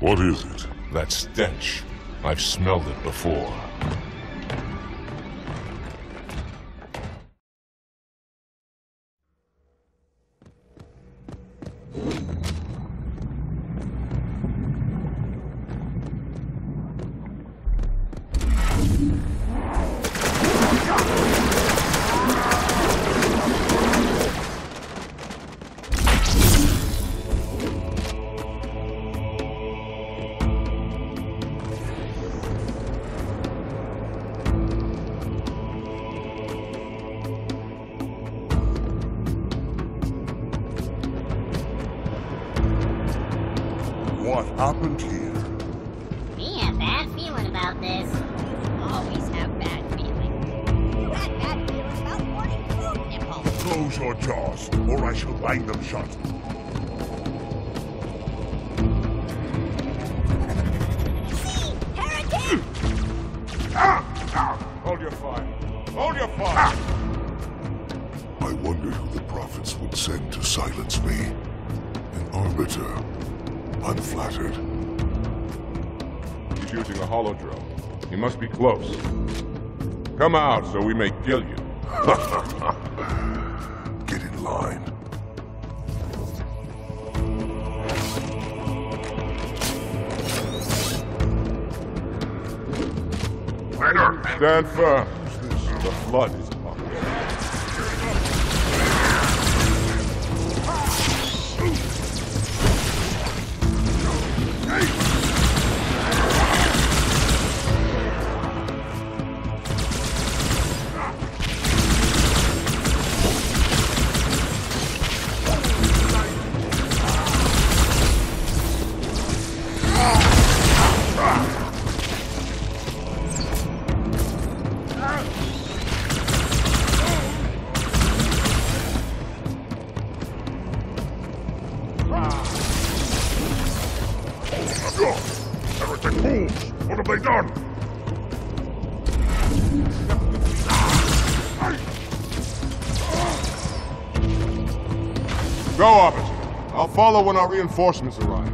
What is it? That stench. I've smelled it before. What happened here? Me have bad feeling about this. Always have bad feeling. You had bad feelings about morning food, Nipple. Close your jaws, or I shall bind them shut. See? Heretic! Hold your fire. Hold your fire! I wondered who the prophets would send to silence me. An arbiter. I'm flattered. He's using a holodrome. He must be close. Come out so we may kill you. Get in line. Stand firm. The flood is upon us. Heretic fools! What have they done? Go, Arbiter. I'll follow when our reinforcements arrive.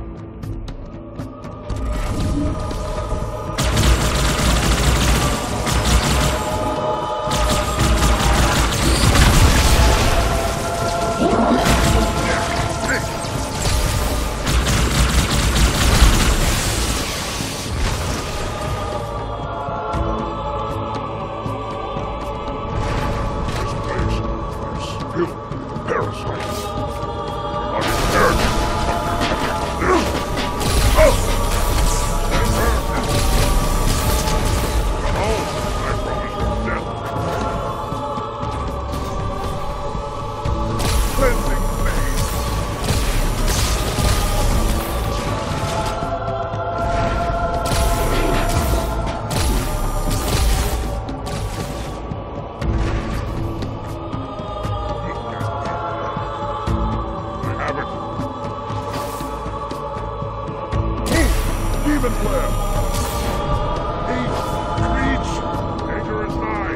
Demon flare! Reach! Danger is nigh!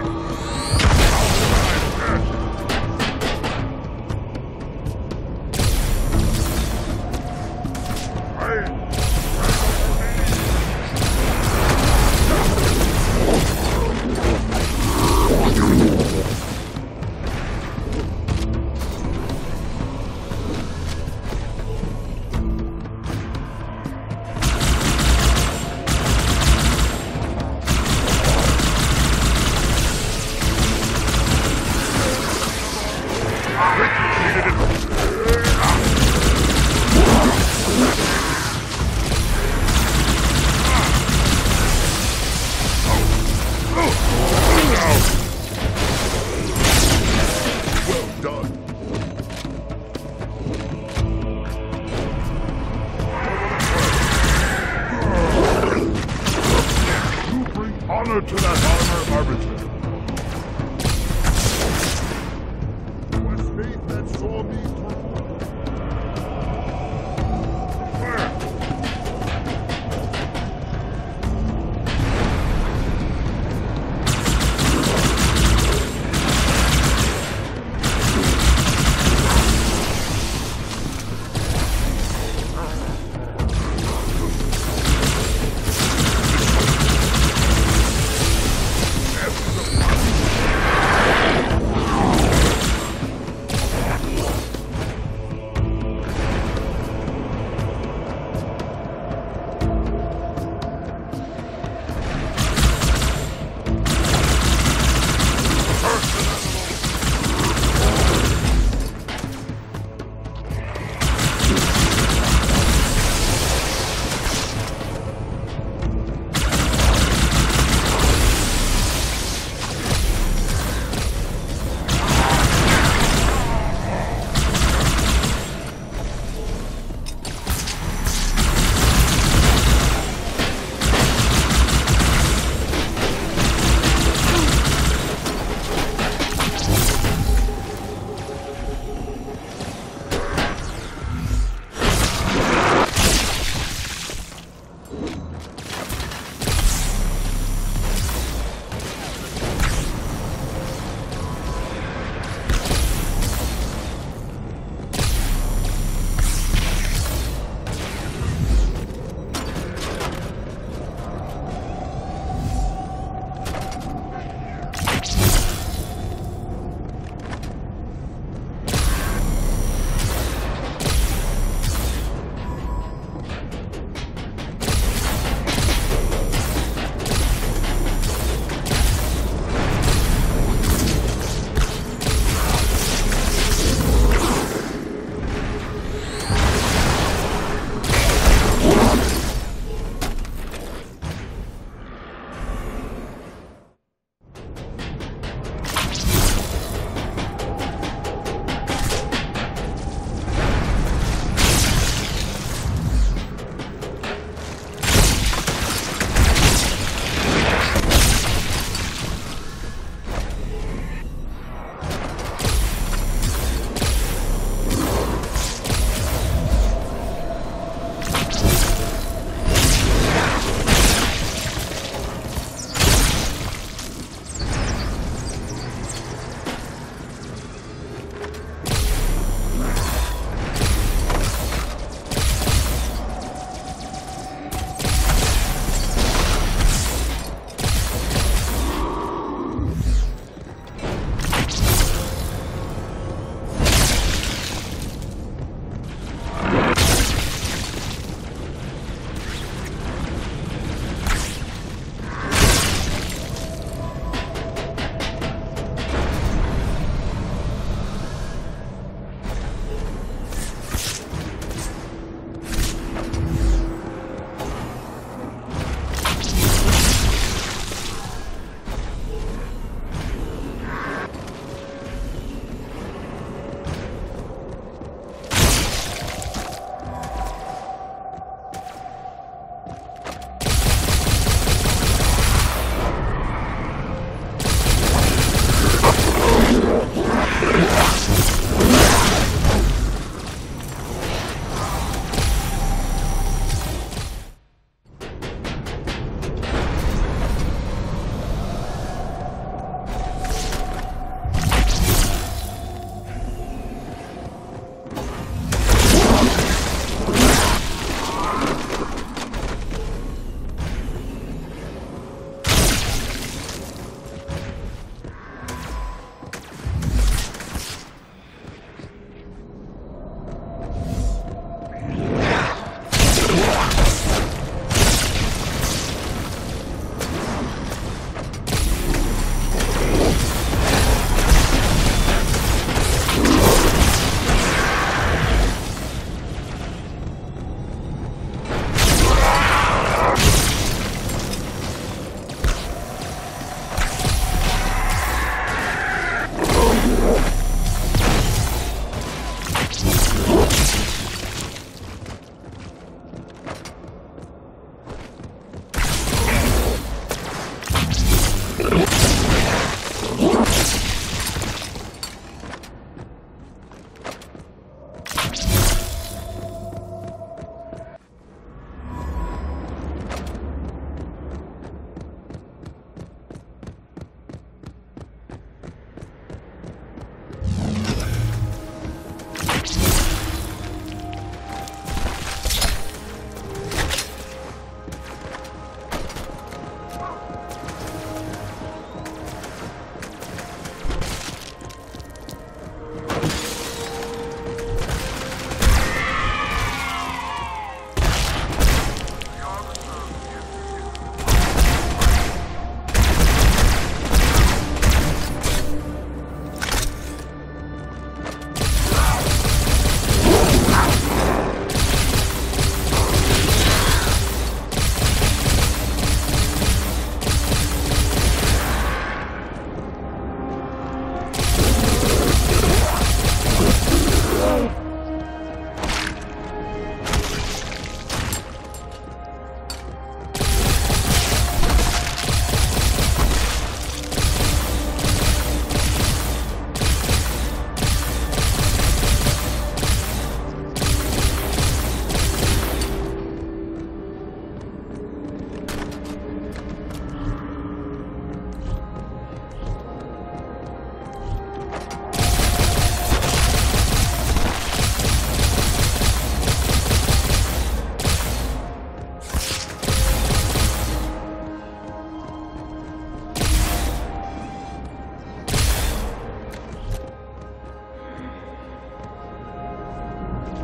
Well done. You bring honor to that armor, Arbiter. Was faith that saw me through. Fire!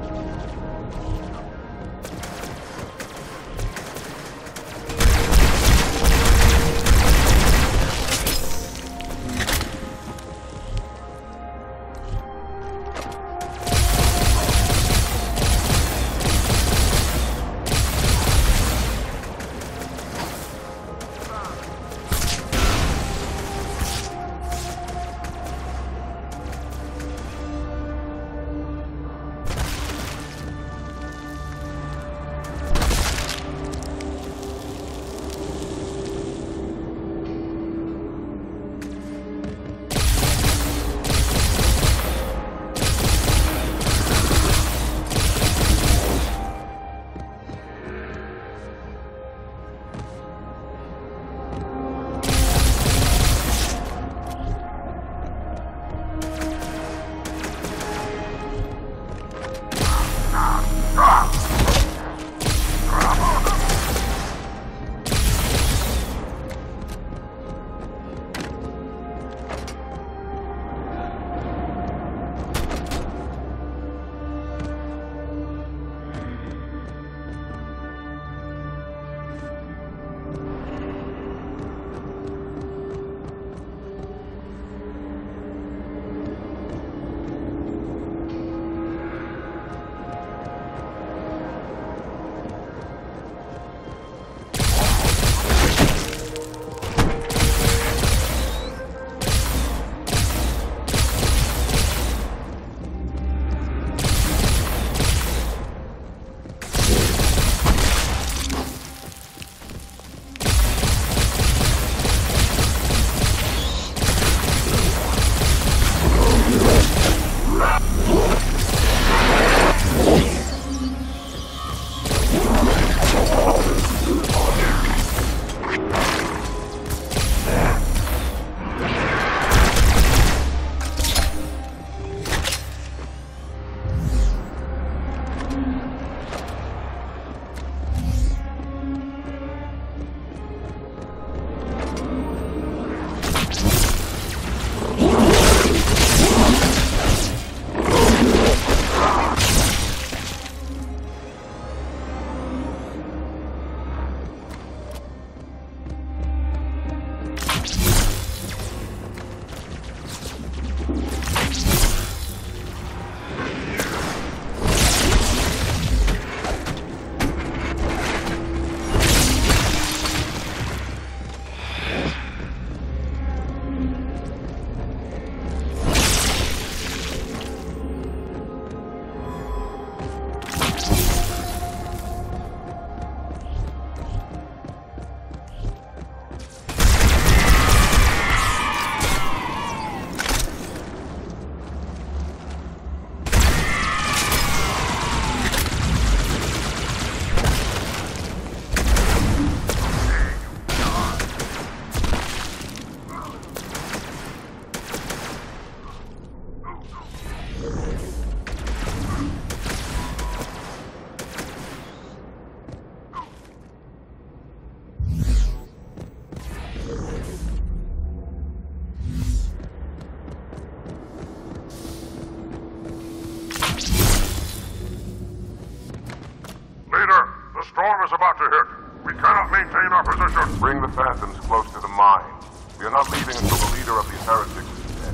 storm is about to hit. We cannot maintain our position. Bring the Phantoms close to the mine. We are not leaving until the leader of these heretics is dead.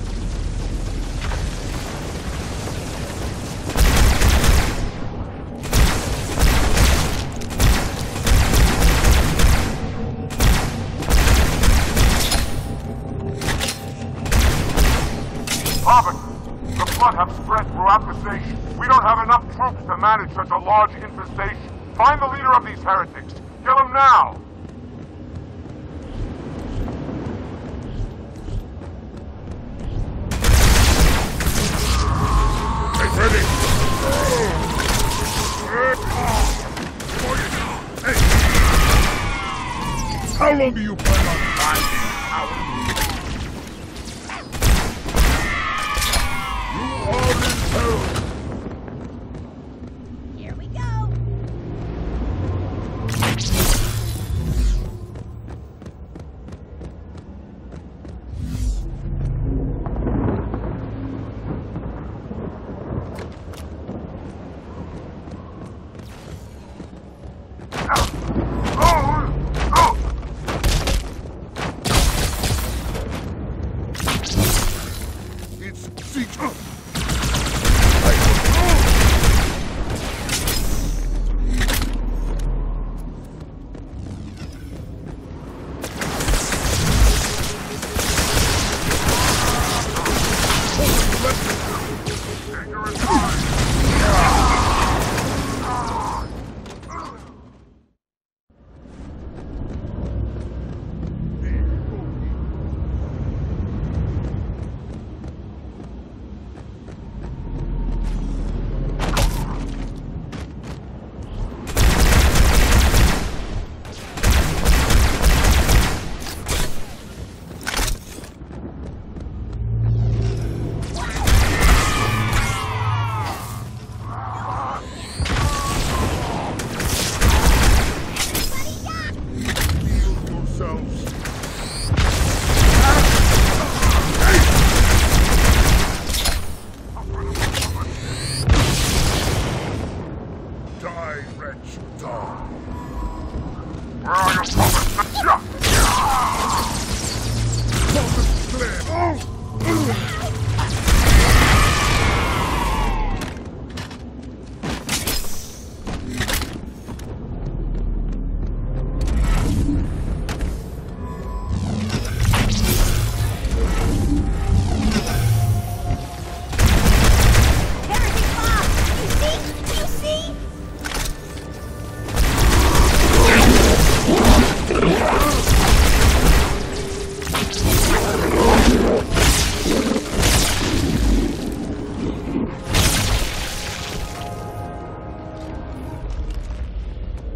Prophet, the flood have spread throughout the station. We don't have enough troops to manage such a large infestation. Find the leader of these heretics. Kill him now! Hey, Freddy! Hey! How long do you plan on finding power? You are in peril! Here we go!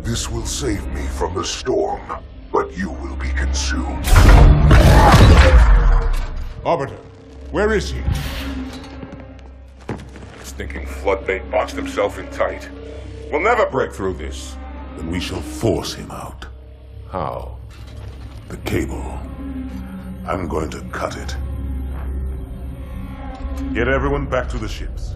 This will save me from the storm, but you will be consumed. Arbiter, where is he? Stinking floodbait boxed himself in tight. We'll never break through this. Then we shall force him out. How? The cable. I'm going to cut it. Get everyone back to the ships.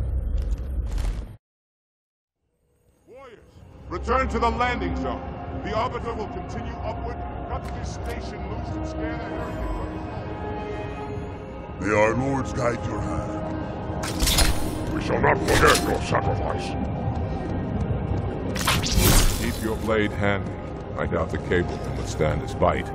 Warriors, return to the landing zone. The Arbiter will continue upward, cut this station loose and scare the heretic from the May our lords guide your hand. We shall not forget your sacrifice. Keep your blade handy. I doubt the cable can withstand its bite.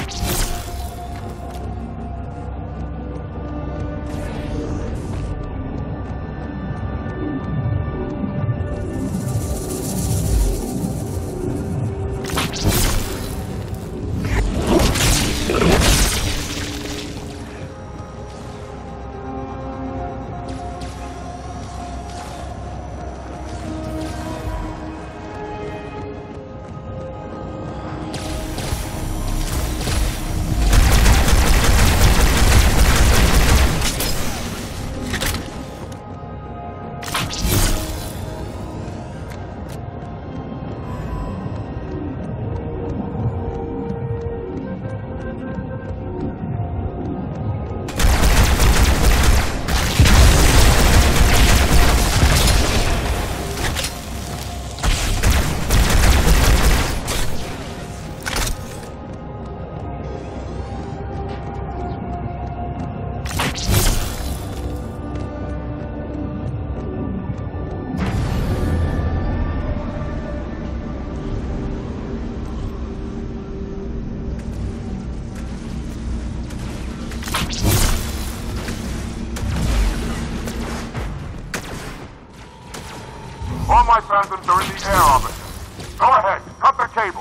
All my phantoms are in the air, Arbiter. Go ahead, cut the cable.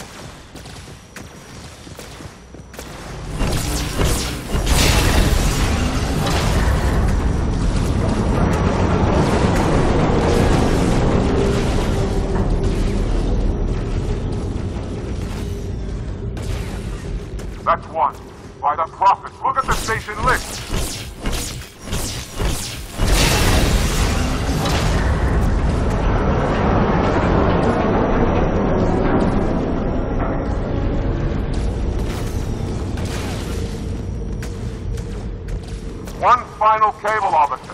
That's one. By the prophets, look at the station list. One final cable, Arbiter.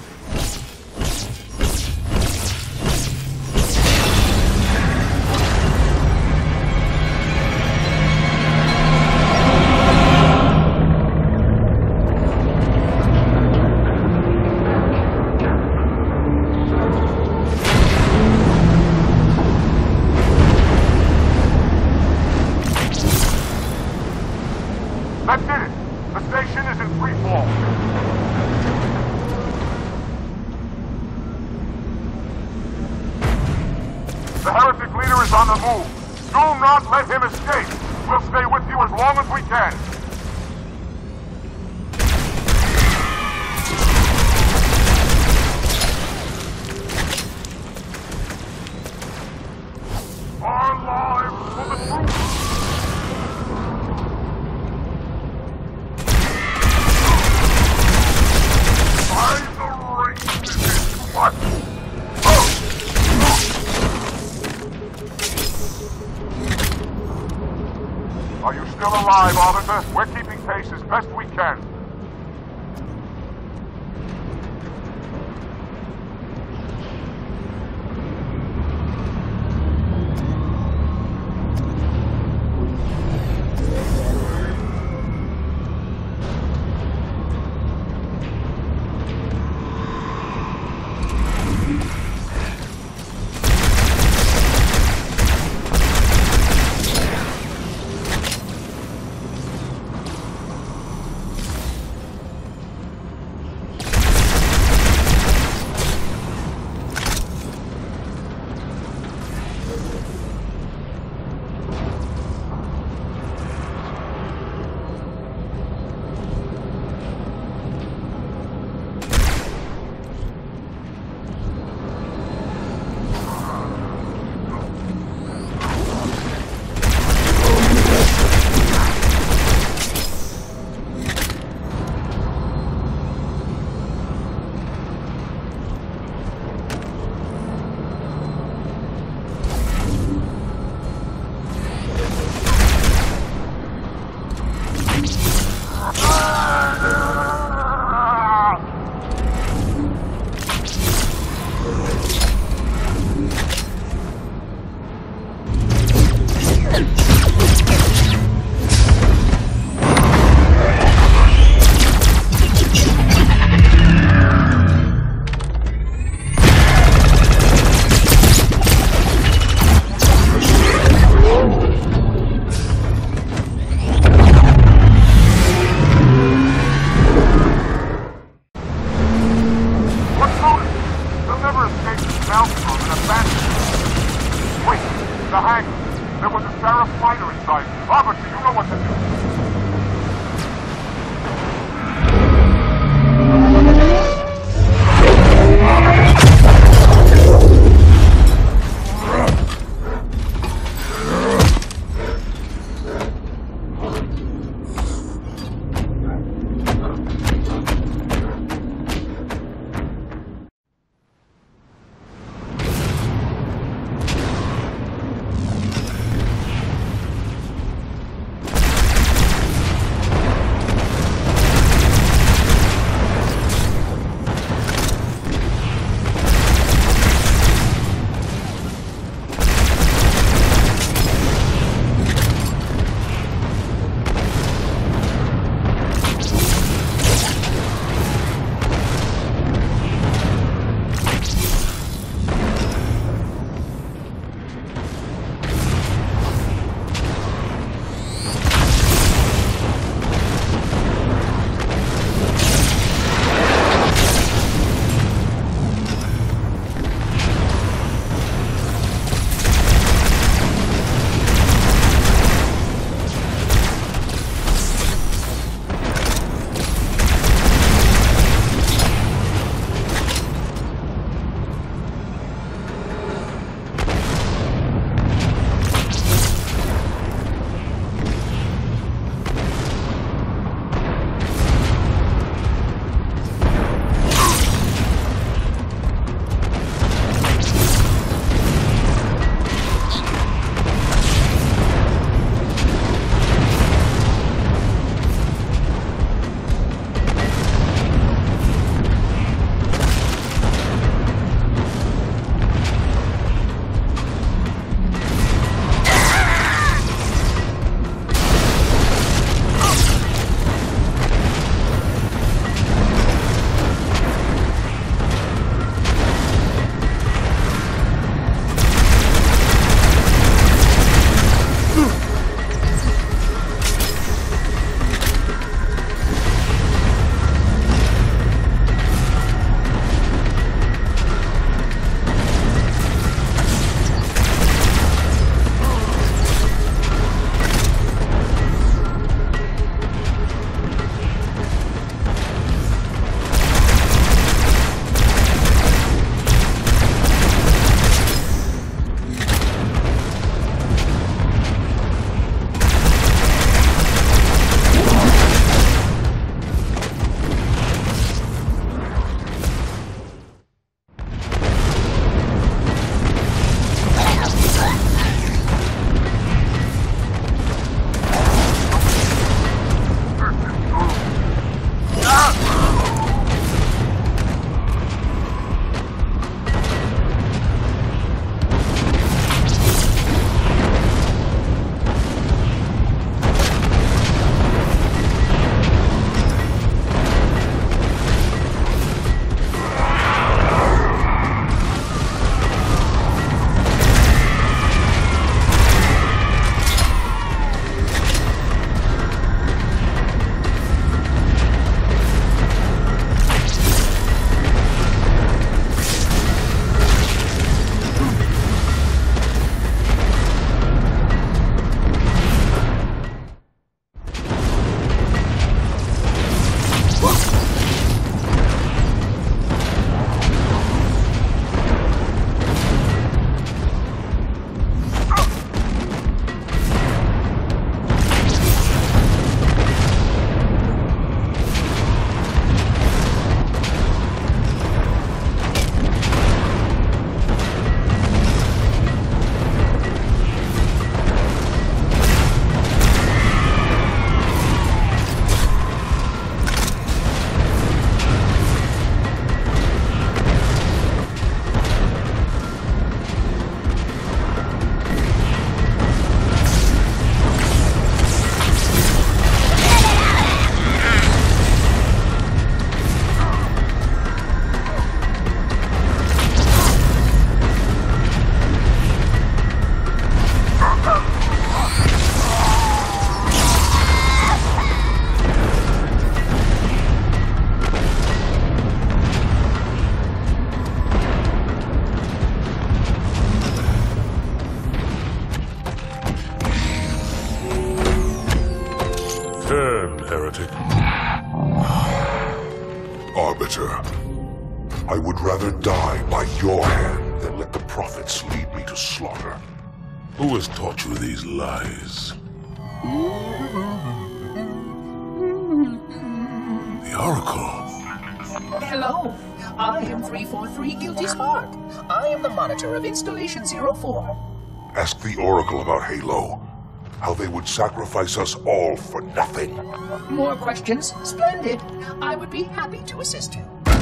That did it! The station is in free fall. The heretic leader is on the move. Do not let him escape. We'll stay with you as long as we can. Our lives for the truth. Are you still alive, Arbiter? We're keeping pace as best we can. Maelstrom and abandoned it. Wait, the hangar. There was a Sarah fighter inside. Arbiter, you know what to do. by your hand, then let the prophets lead me to slaughter. Who has taught you these lies? The Oracle. Hello, I am 343 Guilty Spark. I am the monitor of Installation 04. Ask the Oracle about Halo. How they would sacrifice us all for nothing. More questions? Splendid. I would be happy to assist you.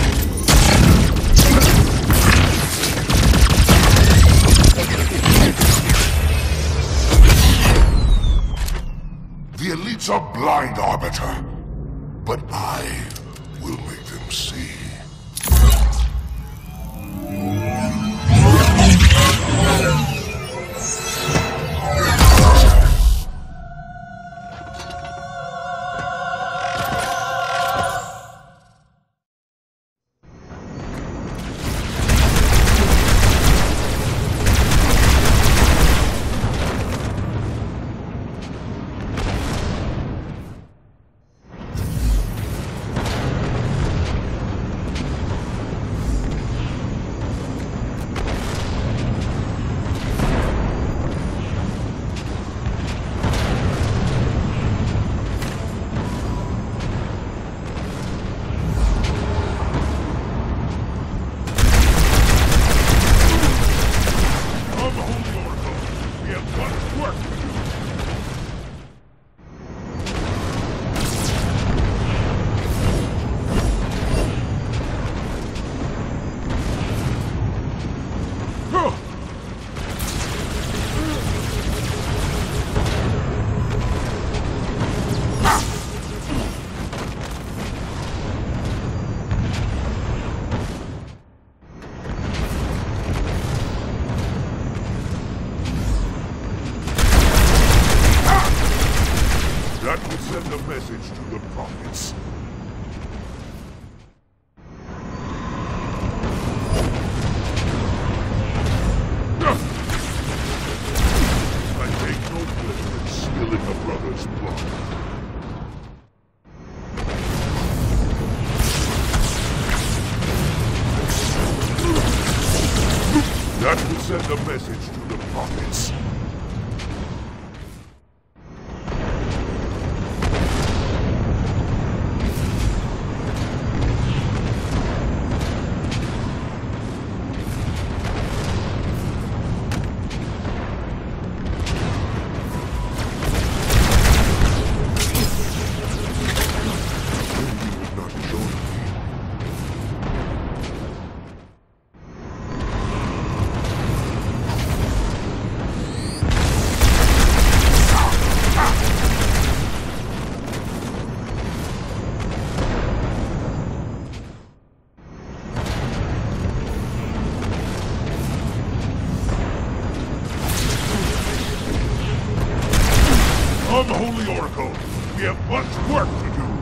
The elites are blind, Arbiter. But I will make them see. That will send a message to the prophets. I take no pleasure in spilling a brother's blood. That will send a message to the prophets. Unholy Oracle, we have much work to do.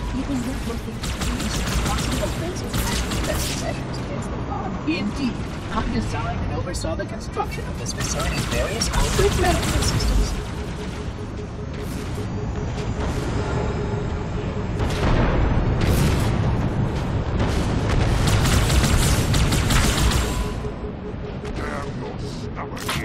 Indeed. I designed and oversaw the construction of this facility's various outdoor medical systems. Damn your stubborn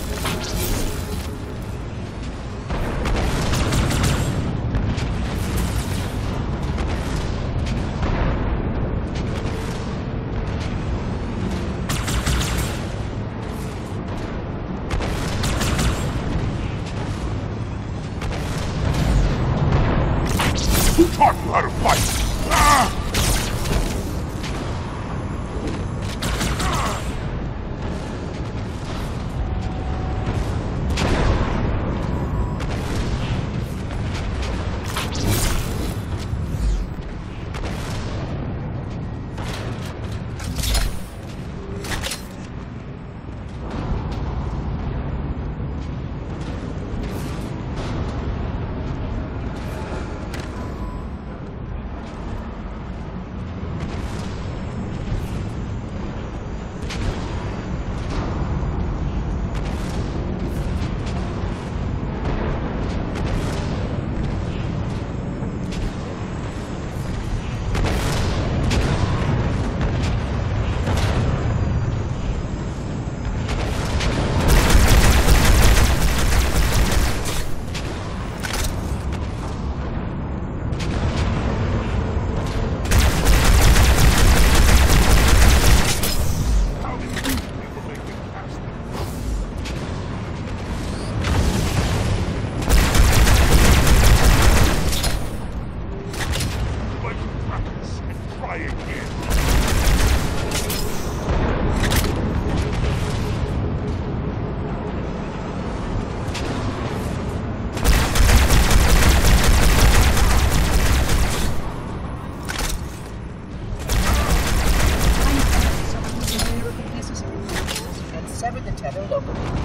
Who taught you how to fight? Ah! Sever the tether locally.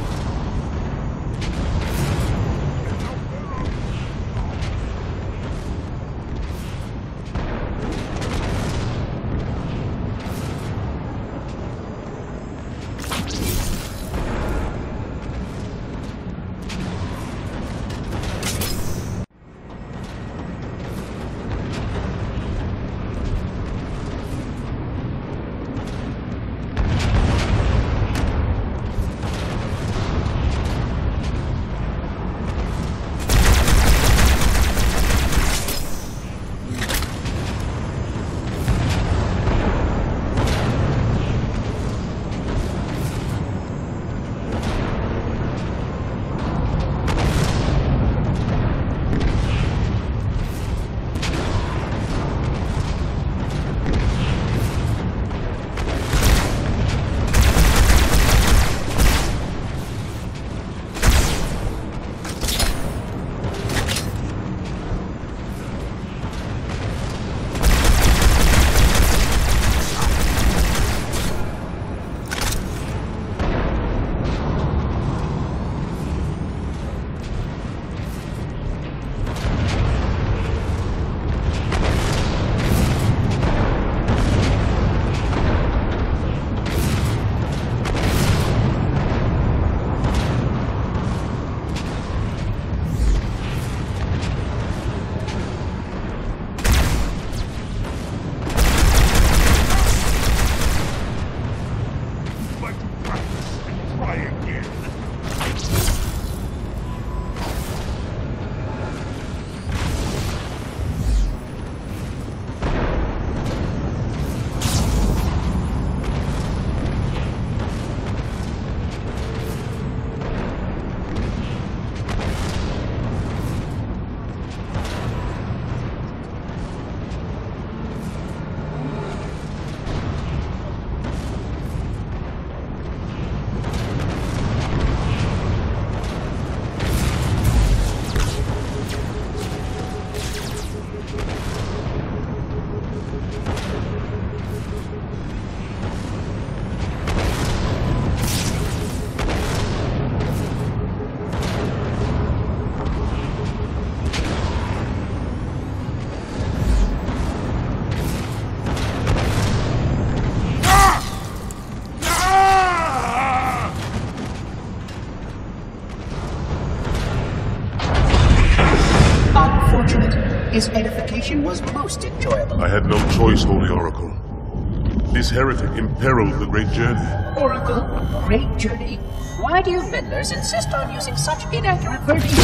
His edification was most enjoyable. I had no choice, Holy Oracle. This heretic imperiled the Great Journey. Oracle, great journey. Why do you meddlers insist on using such inaccurate verbiage?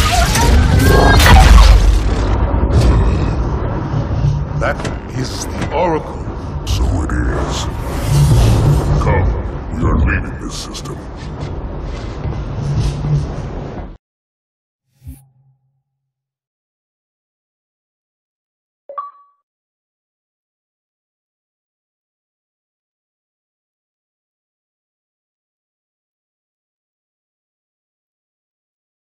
That is the Oracle. So it is. Come, we are leaving this system.